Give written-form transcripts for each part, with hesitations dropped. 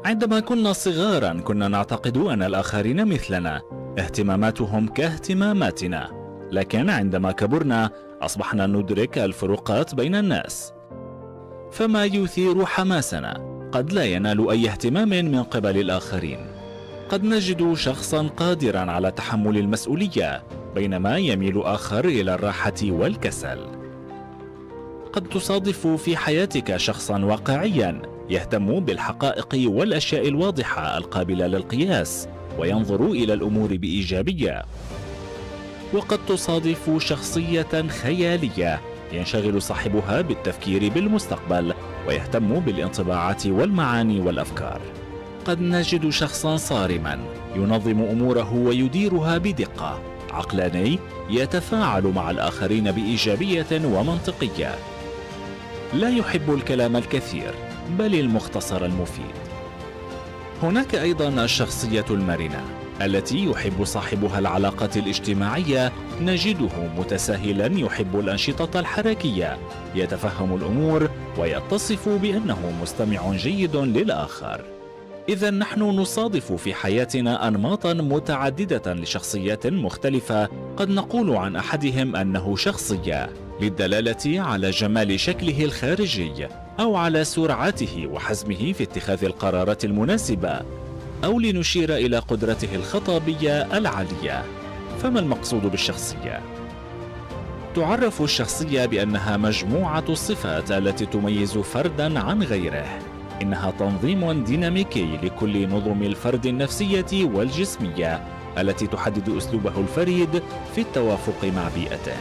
عندما كنا صغارا كنا نعتقد أن الآخرين مثلنا، اهتماماتهم كاهتماماتنا، لكن عندما كبرنا أصبحنا ندرك الفروقات بين الناس. فما يثير حماسنا قد لا ينال أي اهتمام من قبل الآخرين. قد نجد شخصا قادرا على تحمل المسؤولية بينما يميل آخر إلى الراحة والكسل. قد تصادف في حياتك شخصا واقعيا يهتم بالحقائق والأشياء الواضحة القابلة للقياس وينظر إلى الأمور بإيجابية. وقد تصادف شخصية خيالية ينشغل صاحبها بالتفكير بالمستقبل ويهتم بالانطباعات والمعاني والأفكار. قد نجد شخصا صارما ينظم أموره ويديرها بدقة، عقلاني يتفاعل مع الآخرين بإيجابية ومنطقية، لا يحب الكلام الكثير بل المختصر المفيد. هناك أيضا الشخصية المرنة التي يحب صاحبها العلاقات الاجتماعية. نجده متساهلا يحب الأنشطة الحركية، يتفهم الأمور ويتصف بأنه مستمع جيد للآخر. إذا نحن نصادف في حياتنا أنماطا متعددة لشخصيات مختلفة. قد نقول عن أحدهم أنه شخصية للدلالة على جمال شكله الخارجي، أو على سرعته وحزمه في اتخاذ القرارات المناسبة، أو لنشير إلى قدرته الخطابية العالية. فما المقصود بالشخصية؟ تعرف الشخصية بأنها مجموعة الصفات التي تميز فردا عن غيره. إنها تنظيم ديناميكي لكل نظم الفرد النفسية والجسمية التي تحدد أسلوبه الفريد في التوافق مع بيئته.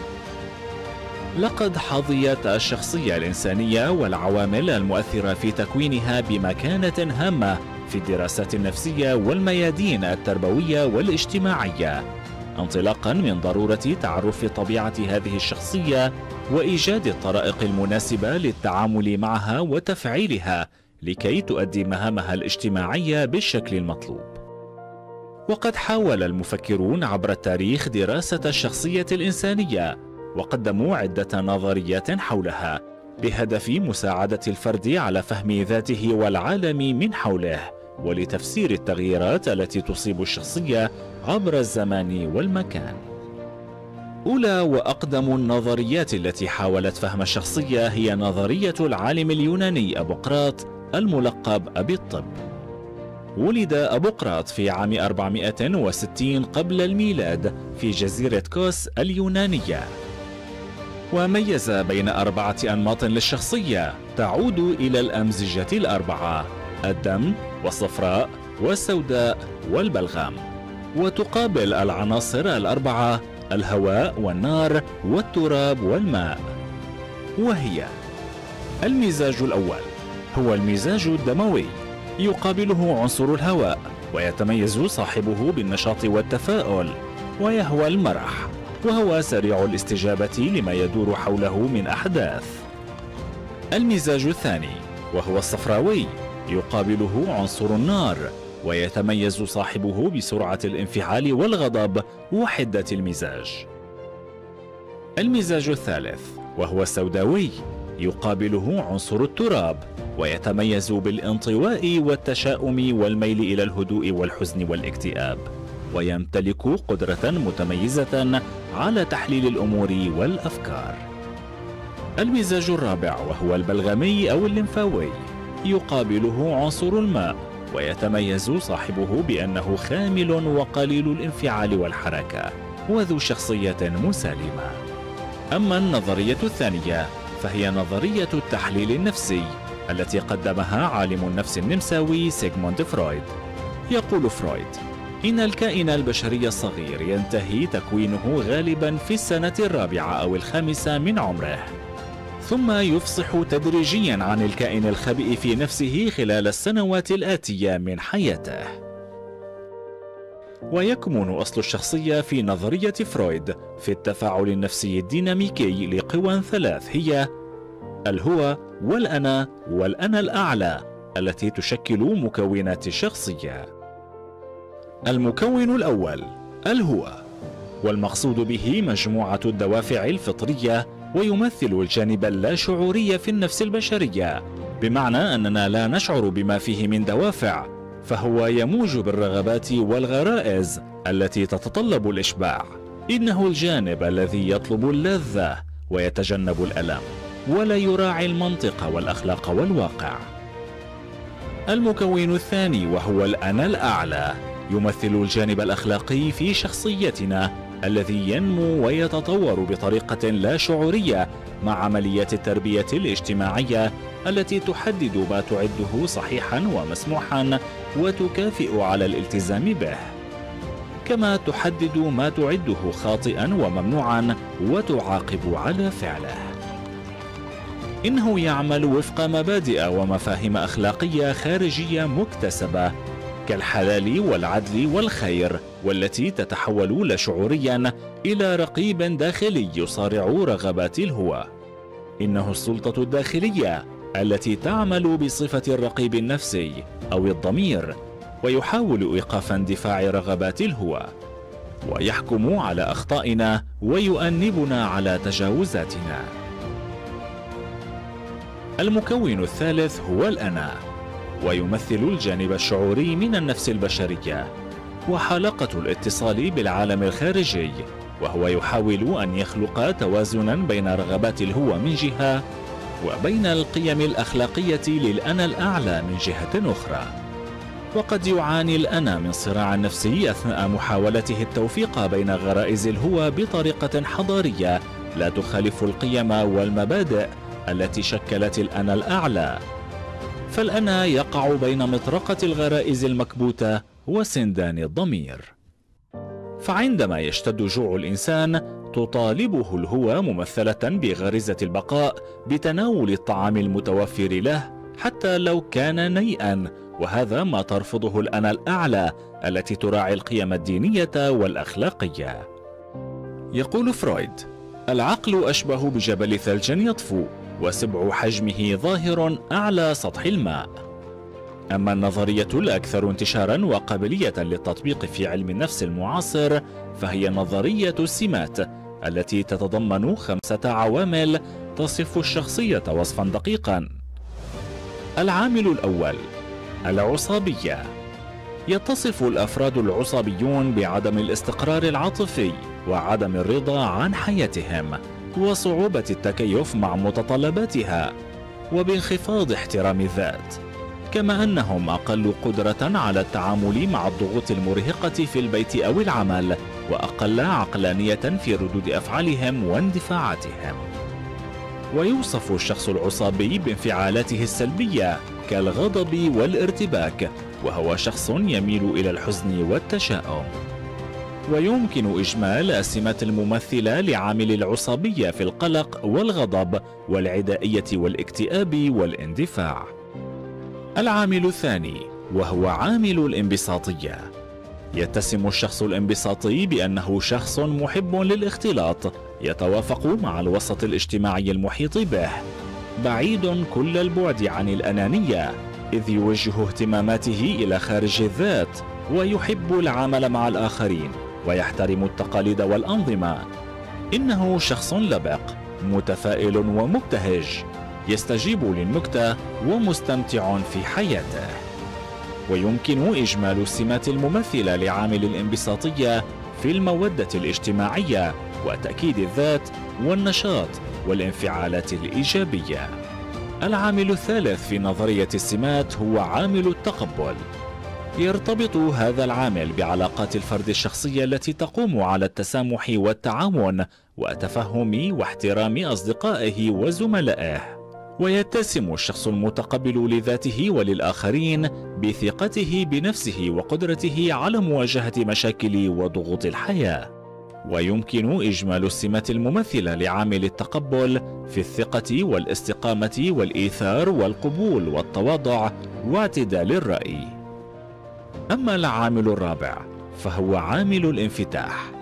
لقد حظيت الشخصية الإنسانية والعوامل المؤثرة في تكوينها بمكانة هامة في الدراسات النفسية والميادين التربوية والاجتماعية، انطلاقا من ضرورة تعرف طبيعة هذه الشخصية وإيجاد الطرائق المناسبة للتعامل معها وتفعيلها لكي تؤدي مهامها الاجتماعية بالشكل المطلوب. وقد حاول المفكرون عبر التاريخ دراسة الشخصية الإنسانية، وقدموا عدة نظريات حولها بهدف مساعدة الفرد على فهم ذاته والعالم من حوله، ولتفسير التغييرات التي تصيب الشخصية عبر الزمان والمكان. أولى وأقدم النظريات التي حاولت فهم الشخصية هي نظرية العالم اليوناني أبوقراط الملقب أبي الطب. ولد أبوقراط في عام 460 قبل الميلاد في جزيرة كوس اليونانية، وميز بين 4 أنماط للشخصية تعود إلى الأمزجة الأربعة: الدم والصفراء والسوداء والبلغم، وتقابل العناصر الأربعة الهواء والنار والتراب والماء. وهي: المزاج الأول هو المزاج الدموي، يقابله عنصر الهواء، ويتميز صاحبه بالنشاط والتفاؤل، ويهوى المرح، وهو سريع الاستجابة لما يدور حوله من أحداث. المزاج الثاني وهو الصفراوي، يقابله عنصر النار، ويتميز صاحبه بسرعة الانفعال والغضب وحدة المزاج. المزاج الثالث وهو السوداوي، يقابله عنصر التراب، ويتميز بالانطواء والتشاؤم والميل إلى الهدوء والحزن والاكتئاب، ويمتلك قدرة متميزة على تحليل الأمور والأفكار. المزاج الرابع وهو البلغمي أو الليمفاوي، يقابله عنصر الماء، ويتميز صاحبه بأنه خامل وقليل الانفعال والحركة، وذو شخصية مسالمة. أما النظرية الثانية فهي نظرية التحليل النفسي التي قدمها عالم النفس النمساوي سيغموند فرويد. يقول فرويد إن الكائن البشري الصغير ينتهي تكوينه غالبا في السنة 4 أو 5 من عمره، ثم يفصح تدريجيا عن الكائن الخبيء في نفسه خلال السنوات الآتية من حياته. ويكمن أصل الشخصية في نظرية فرويد في التفاعل النفسي الديناميكي لقوى 3 هي الهو والأنا والأنا الأعلى التي تشكل مكونات الشخصية. المكون الأول الهو، والمقصود به مجموعة الدوافع الفطرية، ويمثل الجانب اللاشعوري في النفس البشرية بمعنى أننا لا نشعر بما فيه من دوافع، فهو يموج بالرغبات والغرائز التي تتطلب الإشباع. إنه الجانب الذي يطلب اللذة ويتجنب الألم، ولا يراعي المنطق والأخلاق والواقع. المكون الثاني وهو الأنا الأعلى يمثل الجانب الأخلاقي في شخصيتنا الذي ينمو ويتطور بطريقة لا شعورية مع عمليات التربية الاجتماعية التي تحدد ما تعده صحيحا ومسموحا وتكافئ على الالتزام به، كما تحدد ما تعده خاطئا وممنوعا وتعاقب على فعله. إنه يعمل وفق مبادئ ومفاهيم أخلاقية خارجية مكتسبة كالحلال والعدل والخير، والتي تتحول لا شعوريا إلى رقيب داخلي يصارع رغبات الهوى. إنه السلطة الداخلية التي تعمل بصفة الرقيب النفسي أو الضمير، ويحاول إيقاف اندفاع رغبات الهوى، ويحكم على أخطائنا ويؤنبنا على تجاوزاتنا. المكون الثالث هو الأنا، ويمثل الجانب الشعوري من النفس البشرية وحلقة الاتصال بالعالم الخارجي، وهو يحاول أن يخلق توازنا بين رغبات الهوى من جهة وبين القيم الأخلاقية للأنا الأعلى من جهة أخرى. وقد يعاني الأنا من صراع نفسي أثناء محاولته التوفيق بين غرائز الهوى بطريقة حضارية لا تخالف القيم والمبادئ التي شكلت الأنا الأعلى. فالأنا يقع بين مطرقة الغرائز المكبوتة وسندان الضمير. فعندما يشتد جوع الإنسان تطالبه الهوى ممثلة بغريزة البقاء بتناول الطعام المتوفر له حتى لو كان نيئا، وهذا ما ترفضه الأنا الأعلى التي تراعي القيم الدينية والأخلاقية. يقول فرويد: العقل أشبه بجبل ثلج يطفو، وسبع حجمه ظاهر أعلى سطح الماء. أما النظرية الأكثر انتشارا وقابلية للتطبيق في علم النفس المعاصر فهي نظرية السمات، التي تتضمن 5 عوامل تصف الشخصية وصفا دقيقا. العامل الأول: العصابية. يتصف الأفراد العصابيون بعدم الاستقرار العاطفي وعدم الرضا عن حياتهم وصعوبة التكيف مع متطلباتها وبانخفاض احترام الذات، كما أنهم أقل قدرة على التعامل مع الضغوط المرهقة في البيت أو العمل، وأقل عقلانية في ردود أفعالهم واندفاعاتهم. ويوصف الشخص العصابي بانفعالاته السلبية كالغضب والارتباك، وهو شخص يميل إلى الحزن والتشاؤم. ويمكن إجمال السمات الممثلة لعامل العصبية في القلق والغضب والعدائية والاكتئاب والاندفاع. العامل الثاني وهو عامل الانبساطية. يتسم الشخص الانبساطي بأنه شخص محب للاختلاط، يتوافق مع الوسط الاجتماعي المحيط به، بعيد كل البعد عن الأنانية، إذ يوجه اهتماماته إلى خارج الذات، ويحب العمل مع الآخرين ويحترم التقاليد والأنظمة. إنه شخص لبق، متفائل ومبتهج، يستجيب للنكتة ومستمتع في حياته. ويمكن إجمال السمات الممثلة لعامل الانبساطية في المودة الاجتماعية وتأكيد الذات والنشاط والانفعالات الإيجابية. العامل الثالث في نظرية السمات هو عامل التقبل. يرتبط هذا العامل بعلاقات الفرد الشخصية التي تقوم على التسامح والتعاون وتفهم واحترام أصدقائه وزملائه. ويتسم الشخص المتقبل لذاته وللآخرين بثقته بنفسه وقدرته على مواجهة مشاكل وضغوط الحياة. ويمكن إجمال السمات الممثلة لعامل التقبل في الثقة والاستقامة والإيثار والقبول والتواضع واعتدال الرأي. أما العامل الرابع فهو عامل الانفتاح.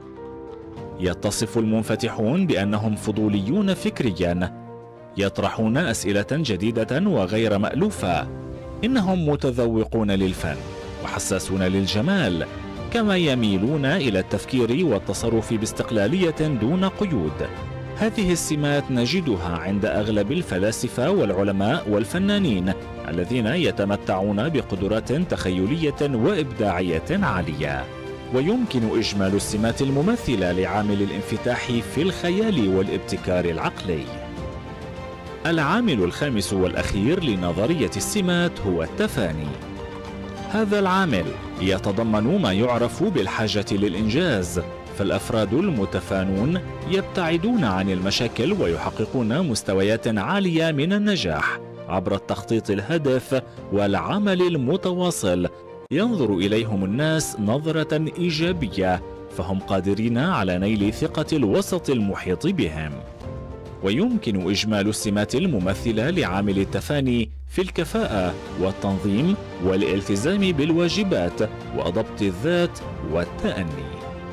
يتصف المنفتحون بأنهم فضوليون فكريا، يطرحون أسئلة جديدة وغير مألوفة. إنهم متذوقون للفن وحساسون للجمال، كما يميلون إلى التفكير والتصرف باستقلالية دون قيود. هذه السمات نجدها عند أغلب الفلاسفة والعلماء والفنانين الذين يتمتعون بقدرات تخيلية وإبداعية عالية. ويمكن إجمال السمات الممثلة لعامل الانفتاح في الخيال والابتكار العقلي. العامل الخامس والأخير لنظرية السمات هو التفاني. هذا العامل يتضمن ما يعرف بالحاجة للإنجاز، فالأفراد المتفانون يبتعدون عن المشاكل ويحققون مستويات عالية من النجاح عبر التخطيط الهادف والعمل المتواصل. ينظر إليهم الناس نظرة إيجابية، فهم قادرين على نيل ثقة الوسط المحيط بهم. ويمكن إجمال السمات الممثلة لعامل التفاني في الكفاءة والتنظيم والالتزام بالواجبات وضبط الذات والتأني.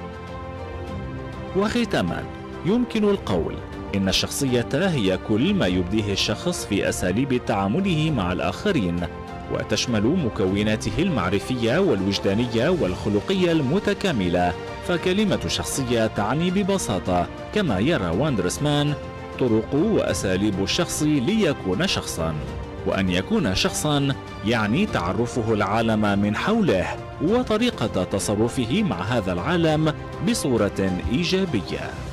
وختاما، يمكن القول إن الشخصية هي كل ما يبديه الشخص في أساليب تعامله مع الآخرين، وتشمل مكوناته المعرفية والوجدانية والخلقية المتكاملة. فكلمة شخصية تعني ببساطة، كما يرى واندرس مان، طرق وأساليب الشخص ليكون شخصا. وأن يكون شخصا يعني تعرفه العالم من حوله وطريقة تصرفه مع هذا العالم بصورة إيجابية.